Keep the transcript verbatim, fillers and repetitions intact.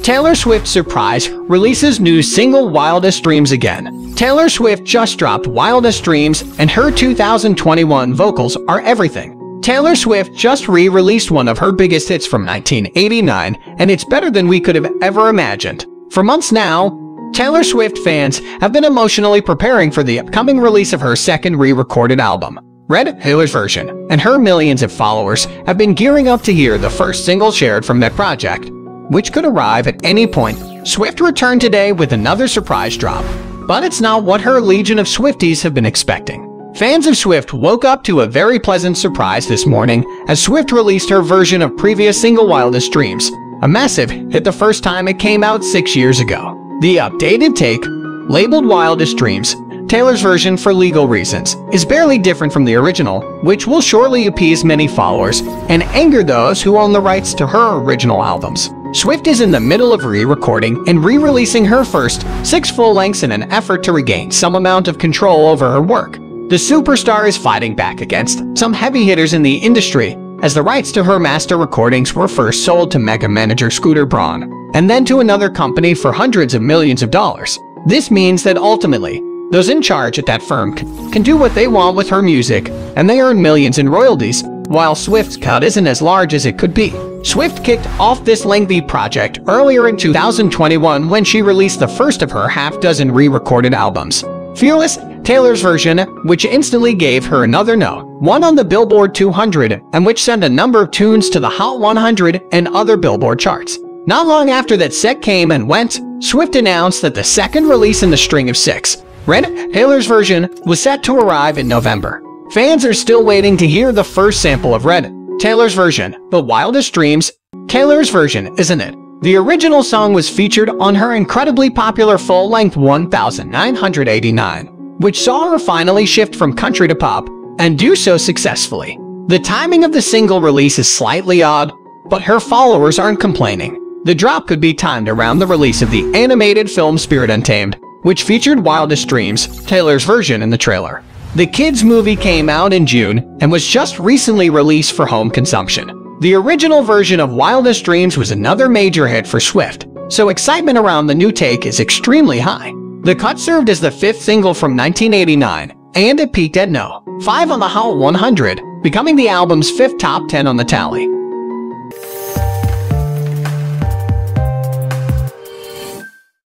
Taylor Swift surprise releases new single Wildest Dreams again. Taylor Swift just dropped Wildest Dreams, and her two thousand twenty-one vocals are everything. Taylor Swift just re-released one of her biggest hits from nineteen eighty-nine, and it's better than we could have ever imagined. For months now, Taylor Swift fans have been emotionally preparing for the upcoming release of her second re-recorded album, Red, Taylor's version, and her millions of followers have been gearing up to hear the first single shared from that project, which could arrive at any point. Swift returned today with another surprise drop, but it's not what her legion of Swifties have been expecting. Fans of Swift woke up to a very pleasant surprise this morning as Swift released her version of previous single Wildest Dreams, a massive hit the first time it came out six years ago. The updated take, labeled Wildest Dreams, Taylor's version for legal reasons, is barely different from the original, which will surely appease many followers and anger those who own the rights to her original albums. Swift is in the middle of re-recording and re-releasing her first six full lengths in an effort to regain some amount of control over her work. The superstar is fighting back against some heavy hitters in the industry, as the rights to her master recordings were first sold to mega manager Scooter Braun, and then to another company for hundreds of millions of dollars. This means that ultimately, those in charge at that firm can do what they want with her music, and they earn millions in royalties, while Swift's cut isn't as large as it could be. Swift kicked off this lengthy project earlier in two thousand twenty-one when she released the first of her half-dozen re-recorded albums, Fearless, Taylor's version, which instantly gave her another no. one on the Billboard two hundred, and which sent a number of tunes to the Hot one hundred and other Billboard charts. Not long after that set came and went, Swift announced that the second release in the string of six, Red, Taylor's version, was set to arrive in November. Fans are still waiting to hear the first sample of Red, Taylor's version, but Wildest Dreams, Taylor's version, isn't it? The original song was featured on her incredibly popular full-length one thousand nine hundred eighty-nine, which saw her finally shift from country to pop, and do so successfully. The timing of the single release is slightly odd, but her followers aren't complaining. The drop could be timed around the release of the animated film Spirit Untamed, which featured Wildest Dreams, Taylor's version, in the trailer. The kids' movie came out in June and was just recently released for home consumption. The original version of Wildest Dreams was another major hit for Swift, so excitement around the new take is extremely high. The cut served as the fifth single from nineteen eighty-nine, and it peaked at no. five on the Hot one hundred, becoming the album's fifth top ten on the tally.